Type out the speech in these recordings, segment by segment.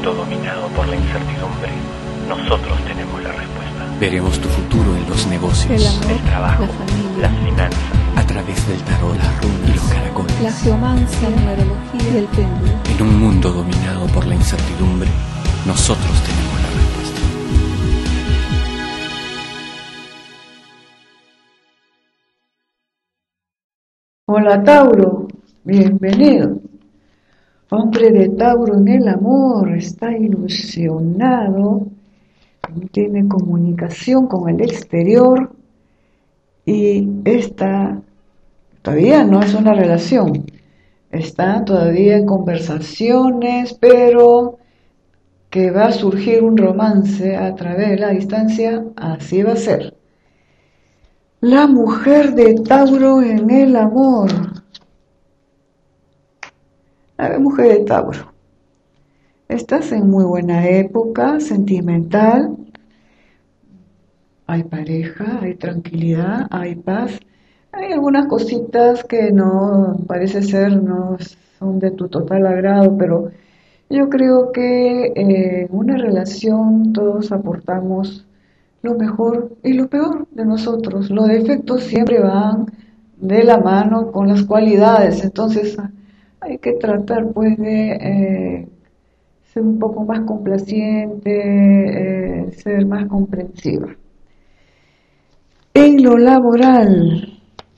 mundo dominado por la incertidumbre, nosotros tenemos la respuesta. Veremos tu futuro en los negocios, el amor, el trabajo, la familia, las finanzas, a través del tarot, la runa y los caracoles. la geomancia, la numerología y el péndulo. En un mundo dominado por la incertidumbre, nosotros tenemos la respuesta. Hola Tauro, bienvenido. Hombre de Tauro en el amor, está ilusionado, tiene comunicación con el exterior y esta todavía no es una relación, está todavía en conversaciones, pero que va a surgir un romance a través de la distancia, así va a ser. La mujer de Tauro en el amor. La mujer de Tauro. Estás en muy buena época sentimental. Hay pareja, hay tranquilidad, hay paz. Hay algunas cositas que no parece ser, no son de tu total agrado, pero yo creo que en una relación todos aportamos lo mejor y lo peor de nosotros. Los defectos siempre van de la mano con las cualidades, entonces hay que tratar pues de ser un poco más complaciente, ser más comprensiva. En lo laboral,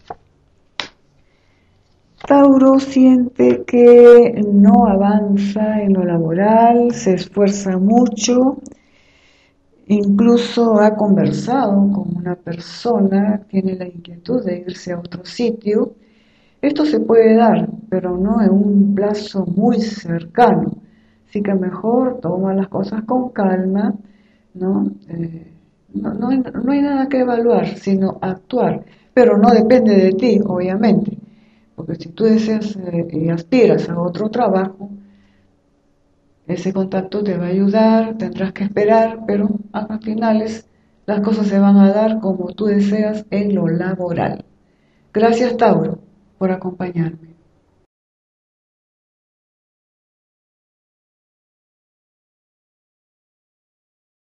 Tauro siente que no avanza en lo laboral, se esfuerza mucho. Incluso ha conversado con una persona, tiene la inquietud de irse a otro sitio. Esto se puede dar, pero no en un plazo muy cercano. Así que mejor toma las cosas con calma, ¿no? No hay nada que evaluar, sino actuar. Pero no depende de ti, obviamente. Porque si tú deseas y aspiras a otro trabajo, ese contacto te va a ayudar, tendrás que esperar, pero a finales las cosas se van a dar como tú deseas en lo laboral. Gracias, Tauro, por acompañarme.